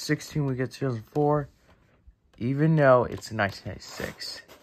16, we get 2004, even though it's 1996.